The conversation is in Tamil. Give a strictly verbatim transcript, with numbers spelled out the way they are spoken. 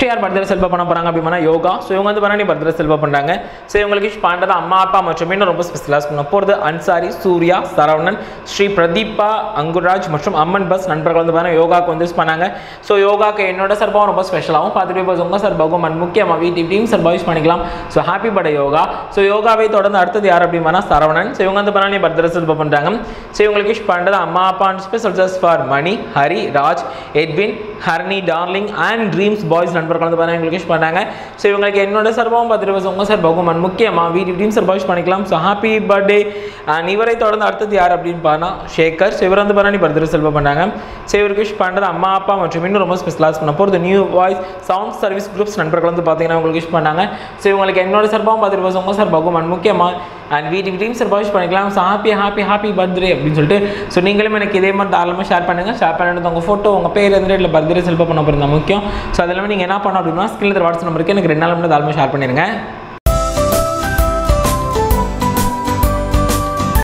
யார் பர்த்டே செலிப்ரேட் பண்ண போறாங்க அப்படினா யோகா. ஸோ இவங்க வந்து பண்ணி பர்த்டே செலிப்ரேட் பண்ணுறாங்க. ஸோ இவங்களுக்கு விஷ் பண்ணுறது அம்மா அப்பா மற்றும் இன்னும் ரொம்ப ஸ்பெஷலாக பண்ண போகிறது அன்சாரி, சூர்யா, சரவணன், ஸ்ரீ பிரதீபா, அங்குராஜ் மற்றும் அம்மன் பஸ் நண்பர்கள் வந்து பார்த்தீங்கன்னா யோகாவுக்கு வந்து விஷ் பண்ணாங்க. ஸோ யோகாக்கு என்னோட சார்பாகவும் ரொம்ப ஸ்பெஷலாகவும் பார்த்துட்டு போய் உங்கள் சார்பாகவும் அண்ட் முக்கியமாக வீட்டு டீம் சார்பாக விஷ் பண்ணிக்கலாம். So happy birthday Yoga. So யோகாவை தொடர்ந்து அடுத்தது யார் அப்படின்னா சரவணன். ஸோ இவங்க வந்து பண்ணி பர்த்டே செலிப்ரேட் பண்ணுறாங்க. ஸோ இவங்களுக்கு விஷ் பண்ணுறது அம்மா அப்பா and special just for Mani, Hari, Raj, Edwin, Harni, darling and dreams boys நண்பர்கள் வந்து பார்த்தீங்கன்னா எங்களுக்கு விஷ் பண்ணாங்க. ஸோ இவங்களுக்கு என்னோட சார்பாகவும் பார்த்துட்டு உங்கள் சார்பாகவும் அண்ட் முக்கியமாக வீட்டு டீம் சார்பாக விஷ் பண்ணிக்கலாம். So happy birthday. அண்ட் இவரை தொடர்ந்து அடுத்தது யார் அப்படின்னு பார்த்தா ஷேகர். ஸோ இவர் வந்து பண்ணி பர்த்டே செலிப்ரேட் பண்ணாங்க. ஸோ இவருக்கு விஷ் பண்ணுறது அம்மா அப்பா மற்றும் இன்னும் ரொம்ப ஸ்பெஷலாக பண்ண போகிறது new voice sound service groups நண்பர்கள் வந்து பார்த்தீங்கன்னா உங்களுக்கு விஷ் பண்ணாங்க. ஸோ இவங்களுக்கு என்னோட சார்பாகவும் பார்த்துட்டு உங்கள் சார்பாகவும் அண்ட் முக்கியமாக அண்ட் வீட்டு டீம் சார்பாக விஷ் பண்ணிக்கலாம். So happy happy happy birthday அப்படின்னு சொல்லிட்டு ஸோ நீங்களும் எனக்கு இதே மாதிரி தாராளமாக ஷேர் பண்ணுங்கள். ஷேர் பண்ணிட்டு உங்கள் ஃபோட்டோ உங்கள் பேர் எந்த இல்லை பர்த்டே செலிப்ரேட் பண்ண போகிறதா முக்கியம். ஸோ அதெல்லாம் நீங்கள் என்ன பண்ணணும் அப்படின்னா ஸ்கிரீனில் வாட்ஸ்அப் நம்பருக்கு எனக்கு ரெண்டு நாள் மட்டும் தாராளமாக ஷேர் பண்ணிடுங்க.